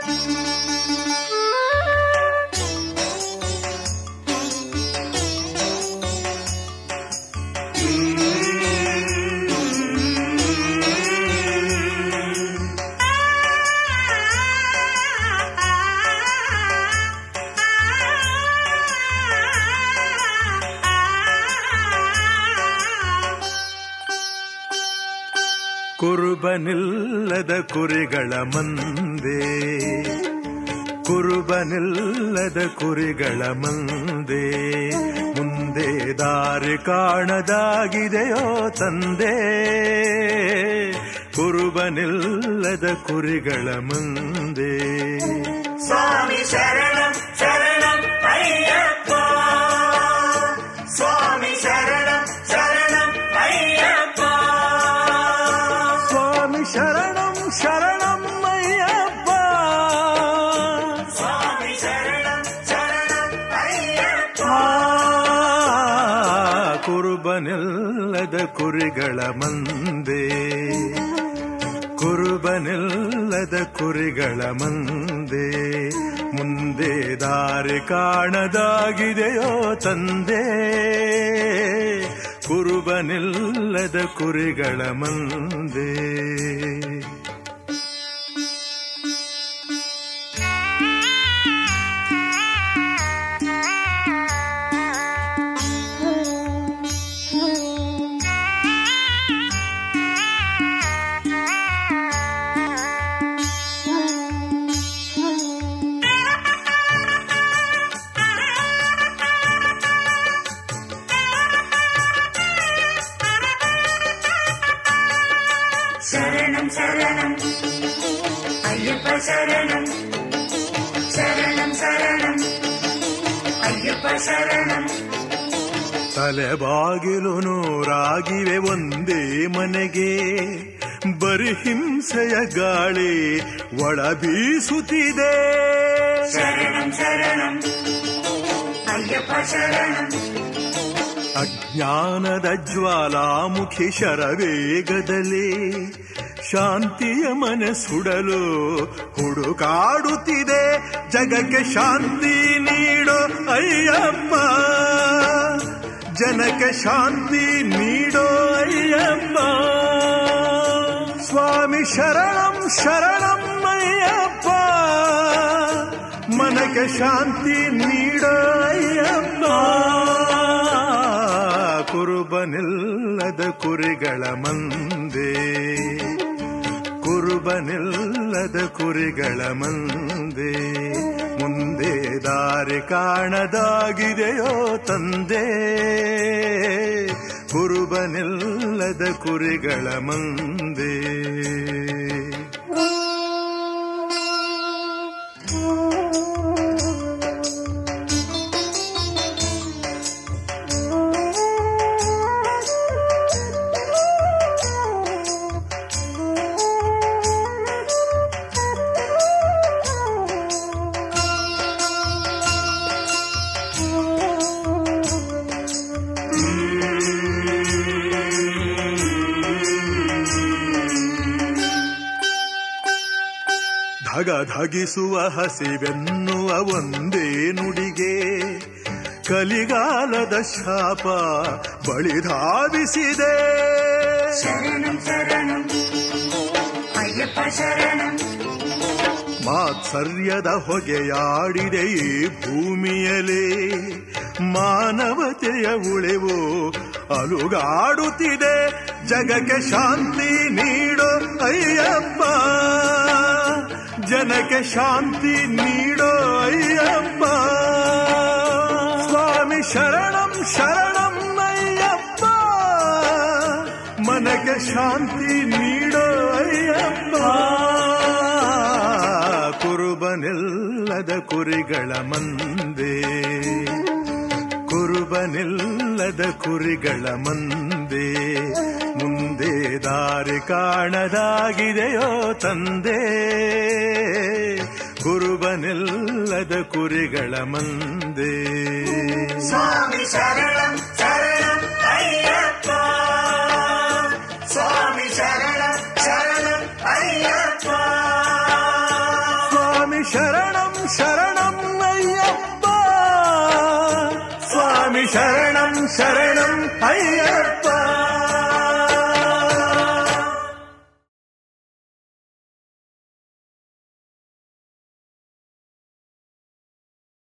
ಕುರುಬನಿಲ್ಲದ ಕುರಿಗಳ ಮಂದೆ, ಕುರುಬನಿಲ್ಲದ ಕುರಿಗಳ ಮಂದೆ, ಮುಂದೆ ದಾರಿ ಕಾಣದಾಗಿದೆಯೋ ತಂದೆ. ಕುರುಬನಿಲ್ಲದ ಕುರಿಗಳ ಮಂದೆ. ಸ್ವಾಮಿ ಶರಣಂ ಶರಣಂ ಅಯ್ಯಪ್ಪ, ಸ್ವಾಮಿ ಶರಣಂ ಶರಣಂ ಅಯ್ಯಪ್ಪ, ಸ್ವಾಮಿ ಶರಣಂ ಶರಣಂ ಅಯ್ಯಪ್ಪ, ಸ್ವಾಮಿ ಶರಣಂ ಶರಣಂ ಅಯ್ಯಪ್ಪ. ಕುರುಬನಿಲ್ಲದ ಕುರಿಗಳ ಮಂದೆ, ಕುರುಬನಿಲ್ಲದ ಕುರಿಗಳ ಮಂದೆ, ಮುಂದೆ ದಾರಿ ಕಾಣದಾಗಿದೆಯೋ ತಂದೆ. ಕುರುಬನಿಲ್ಲದ ಕುರಿಗಳ ಮಂದೆ. ശരണം ശരണം അയ്യപ്പ ശരണം, ശരണം ശരണം അയ്യപ്പ ശരണം. ತಲೆಬಾಗಿಲು ನೂರಾಗಿವೆ ಒಂದೇ ಮನೆಗೆ, ಬರಿ ಹಿಂಸೆಯ ಗಾಳಿ ಒಳ ಬೀಸುತ್ತಿದೆ. ശരണം ശരണം അയ്യപ്പ ശരണം. ಅಜ್ಞಾನದ ಜ್ವಾಲಾಮುಖಿ ಶರವೇಗದಲ್ಲಿ ಶಾಂತಿಯ ಮನೆ ಸುಡಲು ಹುಡುಕಾಡುತ್ತಿದೆ. ಜಗಕ್ಕೆ ಶಾಂತಿ ನೀಡೋ ಅಯ್ಯಪ್ಪ, ಜನಕ್ಕೆ ಶಾಂತಿ ನೀಡೋ ಅಯ್ಯಪ್ಪ. ಸ್ವಾಮಿ ಶರಣಂ ಶರಣಂ ಅಯ್ಯಪ್ಪ, ಮನಕ್ಕೆ ಶಾಂತಿ ನೀಡೋ ಅಯ್ಯಪ್ಪ. ಕುರುಬನಿಲ್ಲದ ಕುರಿಗಳ ಮಂದೆ, ಕುರುಬನಿಲ್ಲದ ಕುರಿಗಳ ಮಂದೆ, ಮುಂದೆ ದಾರಿ ಕಾಣದಾಗಿದೆಯೋ ತಂದೆ. ಕುರುಬನಿಲ್ಲದ ಕುರಿಗಳ ಮಂದೆ. ಧಗಧಗಿಸುವ ಹಸಿವೆನ್ನುವ ಒಂದೇ ನುಡಿಗೆ ಕಲಿಗಾಲದ ಶಾಪ ಬಳಿಧಾವಿಸಿದೆ. ಶರಣಂ ಶರಣಂ ಅಯ್ಯಪ್ಪ ಶರಣಂ. ಮಾತ್ಸರ್ಯದ ಹೊಗೆಯಾಡಿದೆ ಈ ಭೂಮಿಯಲೇ, ಮಾನವತೆಯ ಉಳಿವು ಅಲುಗಾಡುತ್ತಿದೆ. ಜಗಕ್ಕೆ ಶಾಂತಿ ನೀಡೋ ಅಯ್ಯಪ್ಪ, ಜನಕ್ಕೆ ಶಾಂತಿ ನೀಡೋ ಅಯ್ಯಪ್ಪ. ಸ್ವಾಮಿ ಶರಣಂ ಶರಣಂ ಅಯ್ಯಪ್ಪ, ಮನಕ್ಕೆ ಶಾಂತಿ ನೀಡೋ ಅಯ್ಯಪ್ಪ. ಕುರುಬನಿಲ್ಲದ ಕುರಿಗಳ ಮಂದೆ, ಕುರುಬನಿಲ್ಲದ ಕುರಿಗಳ ಮಂದೆ, ಮುಂದೆ ದಾರಿ ಕಾಣದಾಗಿದೆಯೋ ತಂದೆ. ಕುರುಬನಿಲ್ಲದ ಕುರಿಗಳ ಮಂದೆ. ಸ್ವಾಮಿ ಶರಣಂ ಶರಣಂ ಅಯ್ಯಪ್ಪ, ಸ್ವಾಮಿ ಶರಣಂ ಶರಣಂ ಅಯ್ಯಪ್ಪ, ಸ್ವಾಮಿ ಶರಣಂ ಅಯ್ಯಪ್ಪ ಸ್ವಾಮಿ ಶರಣಂ ಶರಣಂ ಅಯ್ಯಪ್ಪ